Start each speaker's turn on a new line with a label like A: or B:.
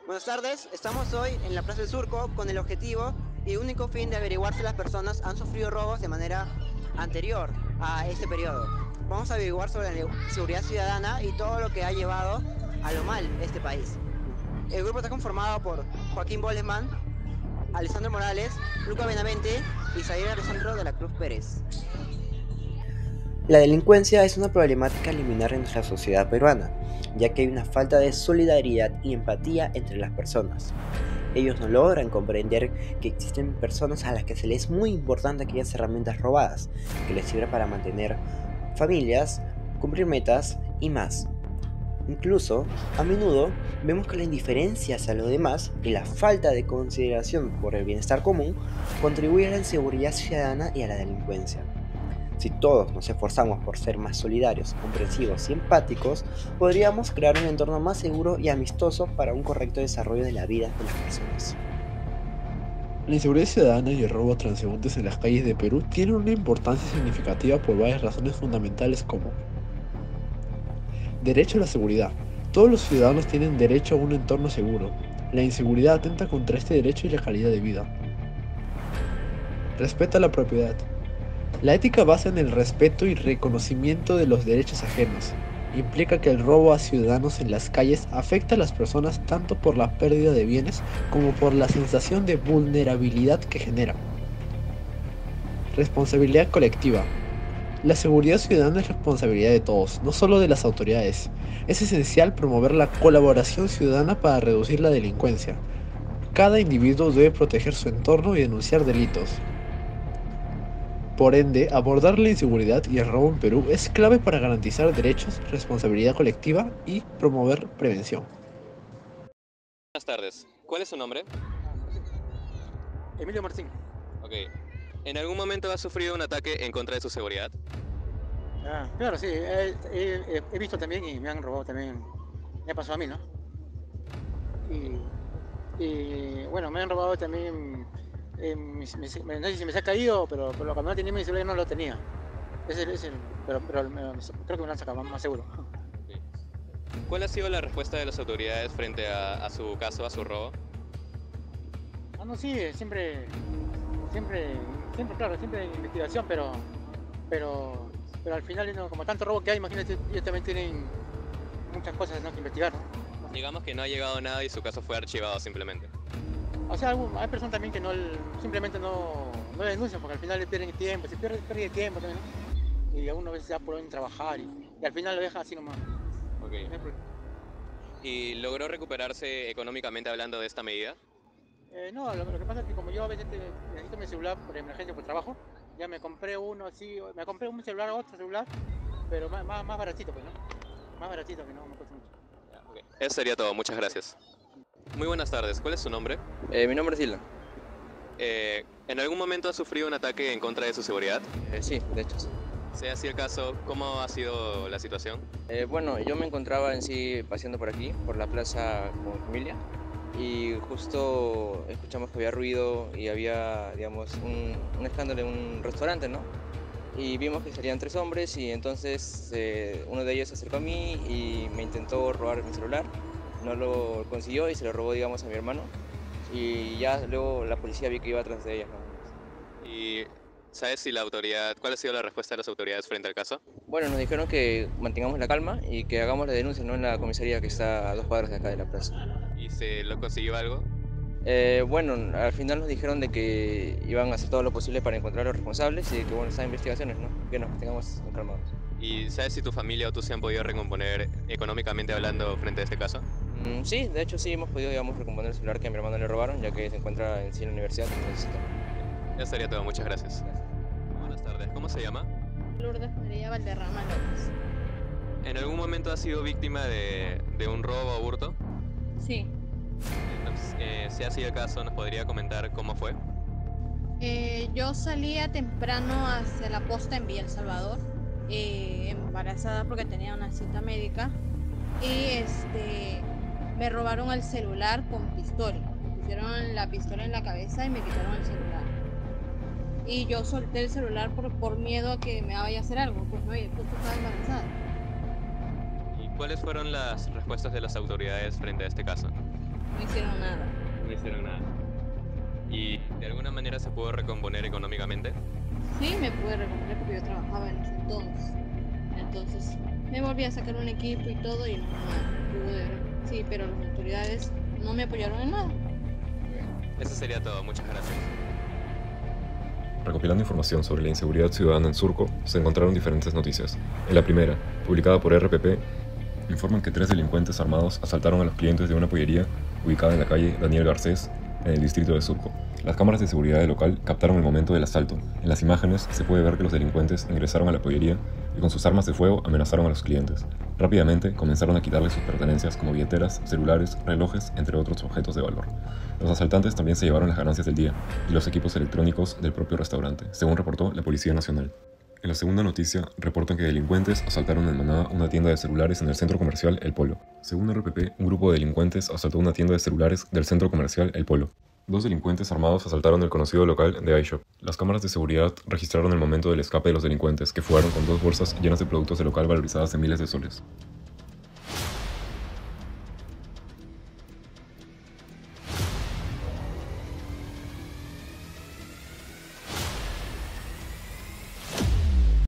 A: Buenas tardes, estamos hoy en la Plaza del Surco con el objetivo y único fin de averiguar si las personas han sufrido robos de manera anterior a este periodo. Vamos a averiguar sobre la seguridad ciudadana y todo lo que ha llevado a lo mal este país. El grupo está conformado por Joaquín Bolesman, Alessandro Morales, Luca Benavente y Zaire Alessandro de la Cruz Pérez.
B: La delincuencia es una problemática a eliminar en nuestra sociedad peruana, ya que hay una falta de solidaridad y empatía entre las personas. Ellos no logran comprender que existen personas a las que se les es muy importante aquellas herramientas robadas, que les sirven para mantener familias, cumplir metas y más. Incluso, a menudo, vemos que la indiferencia hacia los demás y la falta de consideración por el bienestar común contribuye a la inseguridad ciudadana y a la delincuencia. Si todos nos esforzamos por ser más solidarios, comprensivos y empáticos, podríamos crear un entorno más seguro y amistoso para un correcto desarrollo de la vida de las personas.
C: La inseguridad ciudadana y el robo a transeúntes en las calles de Perú tienen una importancia significativa por varias razones fundamentales como derecho a la seguridad. Todos los ciudadanos tienen derecho a un entorno seguro. La inseguridad atenta contra este derecho y la calidad de vida. Respeto a la propiedad. La ética basa en el respeto y reconocimiento de los derechos ajenos. Implica que el robo a ciudadanos en las calles afecta a las personas tanto por la pérdida de bienes como por la sensación de vulnerabilidad que genera. Responsabilidad colectiva. La seguridad ciudadana es responsabilidad de todos, no solo de las autoridades. Es esencial promover la colaboración ciudadana para reducir la delincuencia. Cada individuo debe proteger su entorno y denunciar delitos. Por ende, abordar la inseguridad y el robo en Perú es clave para garantizar derechos, responsabilidad colectiva y promover prevención.
D: Buenas tardes. ¿Cuál es su nombre?
A: Emilio Martín.
D: Ok. ¿En algún momento ha sufrido un ataque en contra de su seguridad?
A: Claro, sí, he visto también y me han robado también, me pasó a mí, ¿no? Y bueno, me han robado también, no sé si me se ha caído, pero cuando no tenía mi celular no lo tenía. Pero creo que me lo han sacado más seguro.
D: Ok. ¿Cuál ha sido la respuesta de las autoridades frente a su caso, a su robo?
A: No, sí, claro, siempre hay investigación, pero al final, ¿no? Como tanto robo que hay, imagínate, ellos también tienen muchas cosas, ¿no?, que investigar, ¿no?
D: Digamos que no ha llegado nada y su caso fue archivado simplemente.
A: O sea, hay personas también que simplemente no denuncian porque al final le pierden el tiempo, se pierde el tiempo también, ¿no? Y algunas veces ya pueden trabajar y al final lo dejan así nomás.
D: Ok.
A: No hay problema.
D: ¿Y logró recuperarse económicamente hablando de esta medida?
A: No, lo que pasa es que como yo a veces necesito mi celular por emergencia, por trabajo, ya me compré uno así, me compré un celular, otro celular, pero más baratito, pues, ¿no? Más baratito, que no me cuesta mucho.
D: Ya, ok. Eso sería todo. Muchas gracias. Muy buenas tardes. ¿Cuál es su nombre?
E: Mi nombre es Dylan.
D: ¿En algún momento ha sufrido un ataque en contra de su seguridad?
E: Sí, de hecho sí.
D: Sea así el caso, ¿cómo ha sido la situación?
E: Bueno, yo me encontraba en sí paseando por aquí, por la plaza con mi familia, y justo escuchamos que había ruido y había, digamos, un escándalo en un restaurante, ¿no? Y vimos que salían tres hombres y entonces uno de ellos se acercó a mí y me intentó robar mi celular. No lo consiguió y se lo robó, digamos, a mi hermano. Y ya luego la policía vi que iba atrás de ellos, ¿no?
D: ¿Y sabes si cuál ha sido la respuesta de las autoridades frente al caso?
E: Bueno, nos dijeron que mantengamos la calma y que hagamos la denuncia, ¿no?, en la comisaría que está a 2 cuadras de acá de la plaza.
D: ¿Y se lo consiguió algo?
E: Bueno, al final nos dijeron de que iban a hacer todo lo posible para encontrar a los responsables y que, bueno, están investigaciones, ¿no? Que nos tengamos calmados.
D: ¿Y sabes si tu familia o tú se han podido recomponer económicamente hablando frente a este caso?
E: Sí, de hecho sí hemos podido, digamos, recomponer el celular que a mi hermano le robaron, ya que se encuentra en sí en la universidad y necesita.
D: Eso sería todo, muchas gracias. Buenas tardes, ¿cómo se llama?
F: Lourdes María Valderrama López.
D: ¿En algún momento has sido víctima de un robo o hurto?
F: Sí.
D: Si ha sido el caso, ¿nos podría comentar cómo fue?
F: Yo salía temprano hacia la posta en Villa El Salvador, embarazada porque tenía una cita médica y me robaron el celular con pistola. Me pusieron la pistola en la cabeza y me quitaron el celular. Y yo solté el celular por miedo a que me vaya a hacer algo, pues no, y justo estaba embarazada.
D: ¿Y cuáles fueron las respuestas de las autoridades frente a este caso?
F: No hicieron nada.
D: No hicieron nada. ¿Y de alguna manera se pudo recomponer económicamente?
F: Sí, me pude recomponer porque yo trabajaba en ese entonces. Entonces me volví a sacar un equipo y todo y no pude. Sí, pero las autoridades no me apoyaron en nada.
D: Eso sería todo, muchas gracias.
G: Recopilando información sobre la inseguridad ciudadana en Surco, se encontraron diferentes noticias. En la primera, publicada por RPP, informan que 3 delincuentes armados asaltaron a los clientes de una pollería ubicada en la calle Daniel Garcés, en el distrito de Surco. Las cámaras de seguridad del local captaron el momento del asalto. En las imágenes se puede ver que los delincuentes ingresaron a la pollería y con sus armas de fuego amenazaron a los clientes. Rápidamente comenzaron a quitarles sus pertenencias como billeteras, celulares, relojes, entre otros objetos de valor. Los asaltantes también se llevaron las ganancias del día y los equipos electrónicos del propio restaurante, según reportó la Policía Nacional. En la segunda noticia, reportan que delincuentes asaltaron en manada una tienda de celulares en el centro comercial El Polo. Según RPP, un grupo de delincuentes asaltó una tienda de celulares del centro comercial El Polo. 2 delincuentes armados asaltaron el conocido local de iShop. Las cámaras de seguridad registraron el momento del escape de los delincuentes, que fugaron con 2 bolsas llenas de productos del local valorizadas en miles de soles.